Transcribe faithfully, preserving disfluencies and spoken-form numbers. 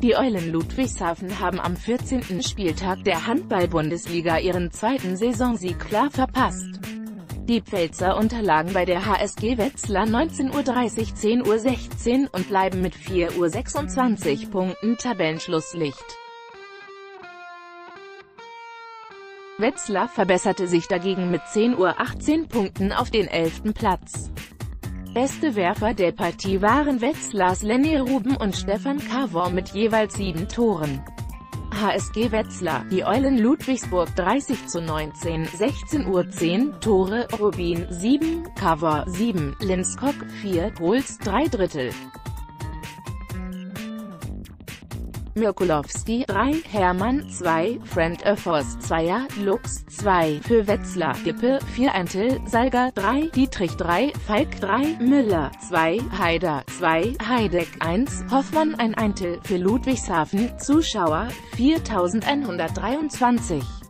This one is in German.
Die Eulen Ludwigshafen haben am vierzehnten Spieltag der Handball-Bundesliga ihren zweiten Saisonsieg klar verpasst. Die Pfälzer unterlagen bei der H S G Wetzlar neunzehn Uhr dreißig, zehn Uhr sechzehn und bleiben mit vier Uhr sechsundzwanzig Punkten Tabellenschlusslicht. Wetzlar verbesserte sich dagegen mit zehn Uhr achtzehn Punkten auf den elften Platz. Beste Werfer der Partie waren Wetzlars Lenny Ruben und Stefan Cavor mit jeweils sieben Toren. H S G Wetzlar, die Eulen Ludwigsburg dreißig zu neunzehn, sechzehn Uhr zehn, Tore, Rubin sieben, Cavor sieben, Linskog vier, Holz drei Drittel. Mirkulowski drei, Hermann zwei, Friend Öffers zweier, Lux zwei, für Wetzlar, Gippe vier, Eintel, Salger drei, Dietrich drei, Falk drei, Müller zwei, Haider zwei, Heideck eins, Hoffmann ein Eintel, für Ludwigshafen, Zuschauer viertausendeinhundertdreiundzwanzig.